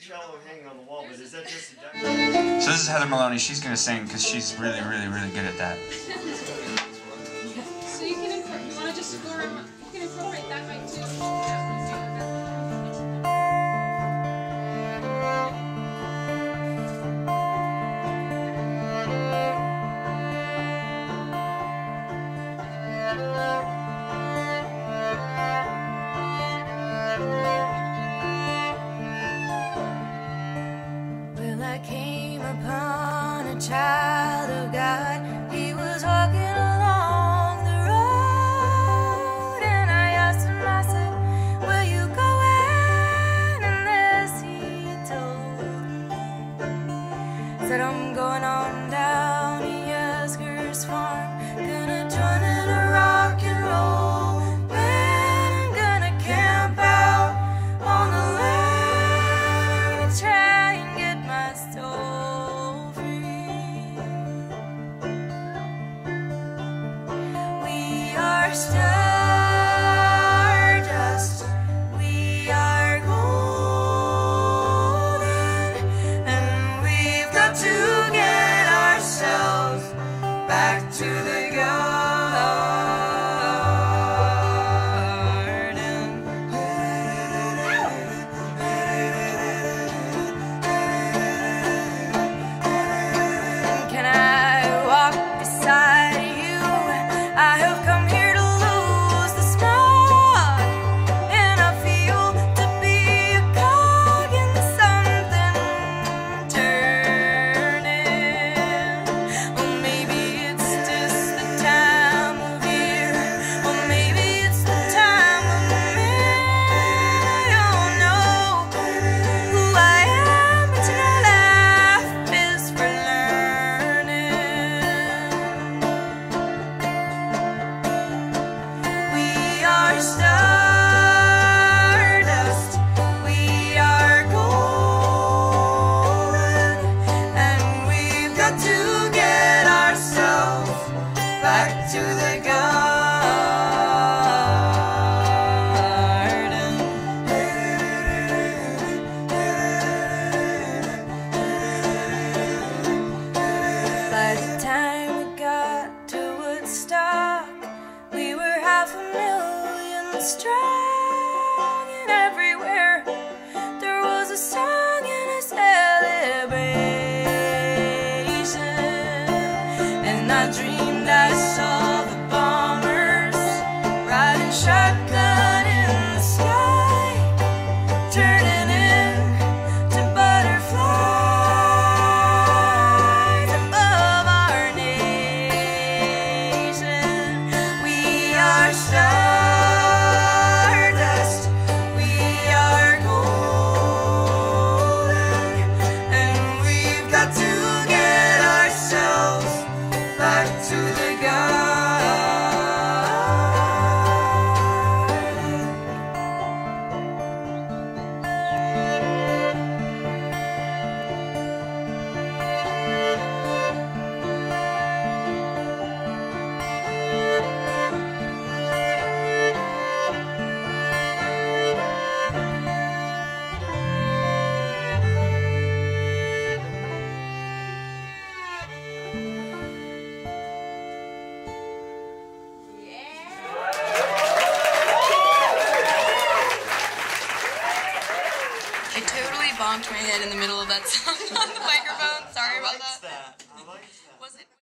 cello hanging on the wall, but is that just a deck? So this is Heather Maloney. She's going to sing because she's really, really, really good at that. So you can, you want to just score, you can incorporate that mic too. Well, I came upon a child of God. He was walking along the road, and I asked him, I said, where you going? And this he told me. Said, I'm going on down to Yasgur's farm, gonna join in a rock and roll band. I'm gonna camp out on the land and try and get my soul free. We are stardust, we are golden, and we've got to get ourselves back to the garden. Can I walk beside you? I have come here to lose the smog, and I feel to be a cog in something turning. Or maybe it's just the time of year, or maybe it's the time of me. I don't know who I am, but you know life is for learning. We are stardust, we are golden, and we've got to get ourselves back to the garden. By the time we got to Woodstock, we were 500,000 strong, and everywhere there was a song and a celebration. And I dreamed I saw the bombers riding shotgun in the sky, turning into butterflies above our nation. We are stardust, we are golden, and we've got to get ourselves back to the garden. I totally bonked my head in the middle of that song on the microphone. Sorry about that.